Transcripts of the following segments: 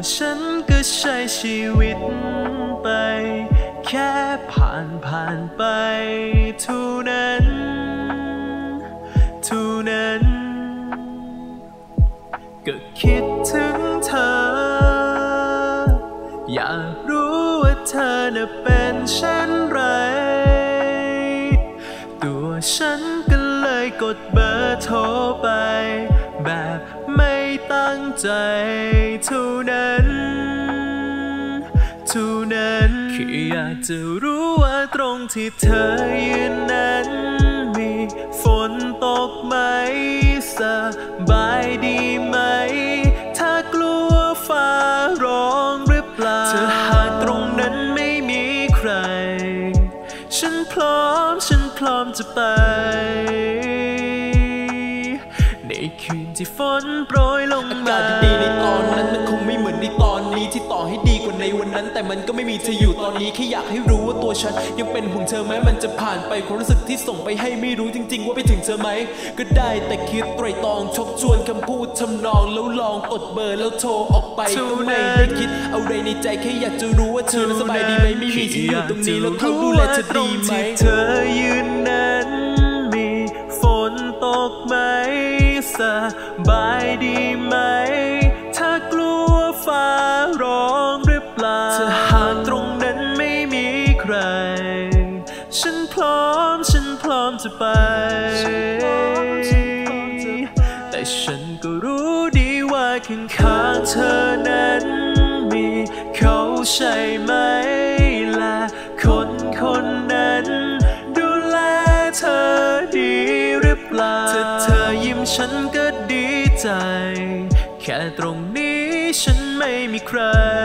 ฉันก็ใช้ชีวิตไปแค่ผ่านไปเท่านั้นก็คิดถึงเธออยากรู้ว่าเธอน่ะเป็นเช่นไรตัวฉันก็เลยกดเบอร์โทรไปแบบไม่ตั้งใจเท่านั้นแค่อยากจะรู้ว่าตรงที่เธอยืนนั้นมีฝนตกไหมสบายดีไหมถ้ากลัวฟ้าร้องหรือเปล่าถ้าหากตรงนั้นไม่มีใครฉันพร้อมจะไปในคืนที่ฝนโปรยลงมาอากาศดีในตอนนั้นมันคงไม่เหมือนในตอนนี้ที่ต่อให้ดีกว่าในวันนั้นแต่มันก็ไม่มีเธออยู่ตอนนี้แค่อยากให้รู้ว่าตัวฉันยังเป็นห่วงเธอแม้มันจะผ่านไปความรู้สึกที่ส่งไปให้ไม่รู้จริงๆว่าไปถึงเธอไหมก็ได้แต่คิดไตร่ตรองชกชวนคำพูดทำนองแล้วลองกดเบอร์แล้วโทรออกไปก็ไม่ได้คิดเอาอะไรในใจแค่อยากจะรู้ว่าเธอสบายดีไหมไม่มีฉันอยู่ตรงนี้แล้วเขาดูแลเธอดีไหมเธอยืนนั้นมีฝนตกไหมสบายดีไหมถ้ากลัวฟ้าร้องหรือเปล่าถ้าหากตรงนั้นไม่มีใครฉันพร้อมจะไปแต่ฉันก็รู้ดีว่าข้างๆเธอนั้นมีเขาใช่ไหมและคนนั้นดูแลเธอดีหรือเปล่าถ้าเธอยิ้มฉันก็ดีใจแค่ตรงนี้ฉันไม่มีใคร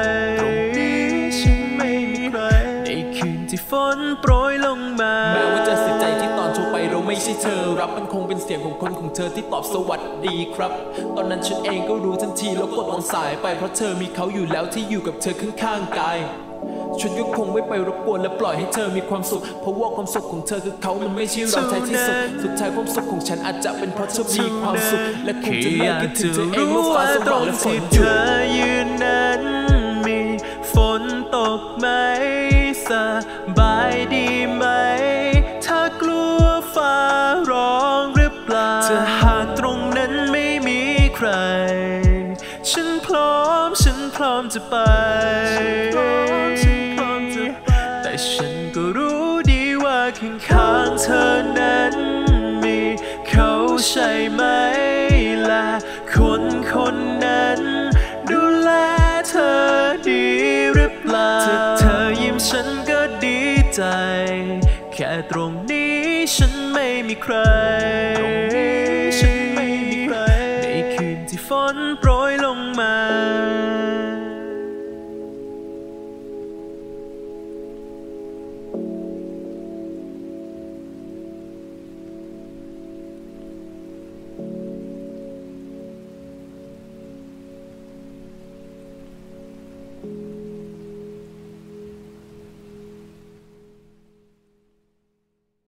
ในคืนที่ฝนโปรยลงมาแม้ว่าจะเสียใจที่ตอนโทรไปเราไม่ใช่เธอรับมันคงเป็นเสียงของคนของเธอที่ตอบสวัสดีครับตอนนั้นฉันเองก็รู้ทันทีแล้วกดวางสายไปเพราะเธอมีเขาอยู่แล้วที่อยู่กับเธอข้างๆกายฉันก็คงไม่ไปรบกวนและปล่อยให้เธอมีความสุขเพราะว่าความสุขของเธอคือเขามันไม่ใช่เราแท้ที่สุดท้ายความสุขของฉันอาจจะเป็นเพราะเธอมีความสุขและคงจะเลิกคิดถึงเธอเองเมื่อฟ้าสว่างและฝนหยุดเธอยืนนั้นมีฝนตกไหมสบายดีไหมถ้ากลัวฟ้าร้องหรือเปล่าถ้าหากตรงนั้นไม่มีใครฉันพร้อมจะไปแต่ฉันก็รู้ดีว่าข้างๆเธอนั้นมีเขาใช่ไหมและคนนั้นดูแลเธอดีหรือเปล่าถ้าเธอยิ้มฉันก็ดีใจแค่ตรงนี้ฉันไม่มีใครในคืนที่ฝนโปรยลงมา